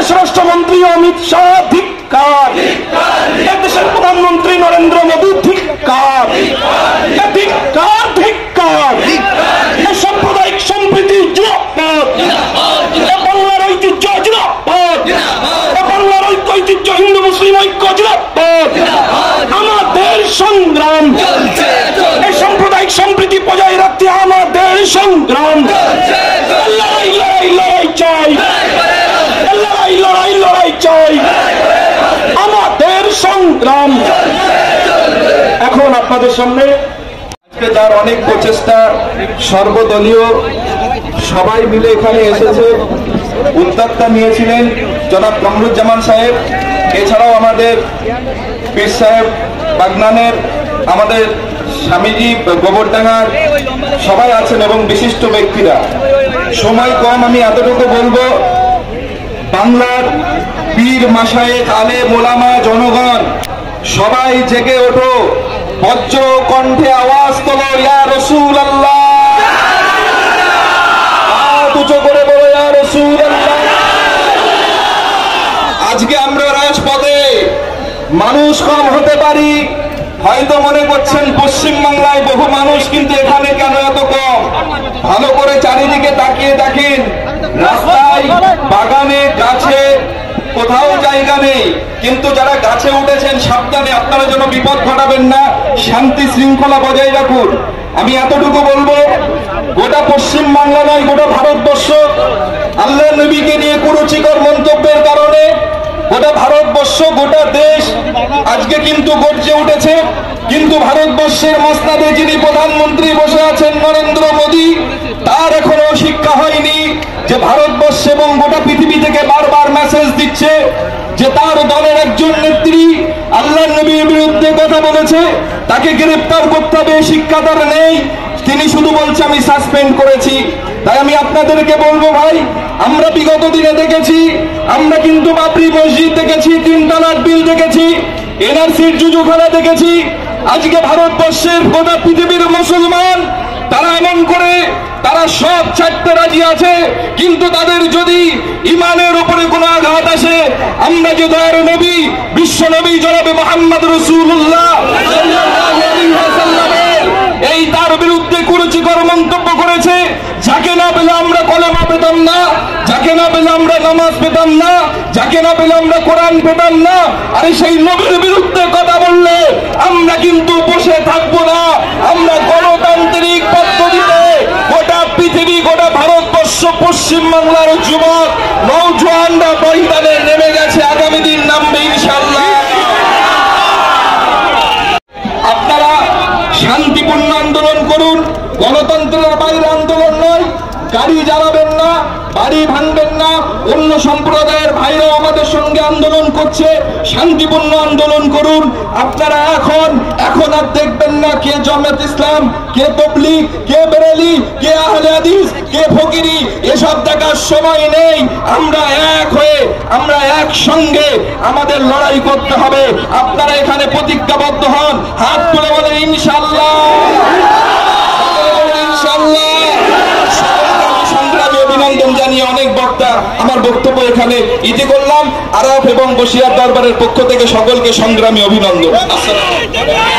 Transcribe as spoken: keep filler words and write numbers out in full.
স্বরাষ্ট্রমন্ত্রী অমিত শাহ ধিক্কার, দেশের প্রধানমন্ত্রী নরেন্দ্র মোদী ধিক্কার, ধিক্কার ধিক্কার। সাম্প্রদায়িক সম্প্রীতি জিন্দাবাদ, বাংলার ঐতিহ্য জিন্দাবাদ, বাংলার ঐক্য ঐতিহ্য হিন্দু মুসলিম ঐক্য জিন্দাবাদ। আমাদের সংগ্রাম, এই সাম্প্রদায়িক সম্প্রীতি বজায় রাখতে আমাদের সংগ্রাম। লড়াই লড়াই লড়াই চাই, লড়াই লড়াই লড়াই চাই, আমাদের সংগ্রাম। এখন আপনাদের সামনে যার অনেক প্রচেষ্টা, সর্বদলীয় সবাই মিলে এখানে এসেছে, উদ্যোক্তা নিয়েছিলেন জনাব কামরুজ্জামান সাহেব, এছাড়াও আমাদের পীর সাহেব বাগনানের, আমাদের স্বামীজি গোবরডাঙ্গার সবাই আছেন এবং বিশিষ্ট ব্যক্তিরা। সময় কম, আমি এতটুকু বলবো, বাংলার পীর মাশায়েখ আলেম ওলামা জনগণ সবাই জেগে ওঠো, বজ্র কণ্ঠে আওয়াজ তোলো, ইয়া রাসূলুল্লাহ, হাত উঁচু করে বলো ইয়া রাসূলুল্লাহ। আজকে আমরা রাজপথে, মানুষ কম হতে পারি, হয়তো মনে করছেন পশ্চিম বাংলায় বহু মানুষ, কিন্তু এখানে কেন এত কম? ভালো করে চারিদিকে তাকিয়ে দেখেন, রাস্তায়, বাগানে, গাছে কোথাও জায়গা নেই, কিন্তু যারা গাছে উঠেছেন সাবধানে, আপনারা যেন বিপদ ঘটাবেন না, শান্তি শৃঙ্খলা বজায় রাখুন। আমি এতটুকু বলবো, গোটা পশ্চিম বাংলা নয়, গোটা ভারতবর্ষ আল্লাহর নবীকে নিয়ে কুরুচিকর মন্তব্যের কারণে গোটা ভারতবর্ষ, গোটা দেশ আজকে কিন্তু গর্জে উঠেছে। কিন্তু ভারতবর্ষের মসনাদে যিনি প্রধানমন্ত্রী বসে আছেন নরেন্দ্র মোদী, তার এখনো শিক্ষা হয়নি যে ভারতবর্ষ এবং গোটা পৃথিবী থেকে বারবার মেসেজ দিচ্ছে যে তার দলের একজন নেত্রী আল্লাহর নবীর বিরুদ্ধে কথা বলেছে, তাকে গ্রেফতার করতে হবে, শিক্ষা তার নেই। তিনি শুধু বলছে আমি সাসপেন্ড করেছি। তাই আমি আপনাদেরকে বলবো ভাই, আমরা বিগত দিনে দেখেছি, আমরা কিন্তু বাবরি মসজিদ দেখেছি, তিন তালাক বিল দেখেছি, এনআরসির জুজু খেলা দেখেছি। আজকে ভারতবর্ষের গোটা পৃথিবীর মুসলমান তারা এমন করে, তারা সব ছাড়তে রাজি আছে, কিন্তু তাদের যদি ইমানের উপরে কোনো আঘাত আসে, আমরা যে দয়ার নবী, বিশ্ব নবী জনাবে মুহাম্মদ রাসূলুল্লাহ সাল্লাল্লাহু আলাইহি ওয়াসাল্লামের এই তার বিরুদ্ধে কুরুচিকর মন্তব্য করেছে, যাকে না পেলে আমরা কলেমা পেতাম না, যাকে না পেলে আমরা নামাজ পেতাম না, যাকে না পেলে আমরা কোরআন পেতাম না। আরে সেই নবীর বিরুদ্ধে কথা বললে আমরা কিন্তু বসে থাকবো না। আমরা গণতান্ত্রিক পদ্ধতিতে গোটা পৃথিবী, গোটা ভারতবর্ষ, পশ্চিম বাংলার যুবক নওজোয়ানরা ময়দানে নেমে গেছে, আগামী দিন নামবে ইনশাআল্লাহ। আপনারা শান্তিপূর্ণ আন্দোলন করুন, গণতন্ত্রের বাইরে আন্দোলন নয়। গাড়ি জ্বালাবেন না, বাড়ি ভাঙবেন না। অন্য সম্প্রদায়ের ভাইরাও আমাদের সঙ্গে আন্দোলন করছে, শান্তিপূর্ণ আন্দোলন করুন। আপনারা এখন এখন আর দেখবেন না কে জামাত ইসলাম, কে তাবলীগ, কে বেরেলি, কে আহলে হাদিস, কে ফকিরি, এসব দেখার সময় নেই। আমরা এক হয়ে, আমরা একসঙ্গে আমাদের লড়াই করতে হবে। আপনারা এখানে প্রতিজ্ঞাবদ্ধ হন, হাত তুলে বলেন ইনশাআল্লাহ, ইনশাআল্লাহ। সংগ্রামী অভিনন্দন জানিয়ে অনেক বক্তা আমার বক্তব্য এখানে ইতি করলাম। আরাফ এবং বসিয়ার দরবারের পক্ষ থেকে সকলকে সংগ্রামী অভিনন্দন।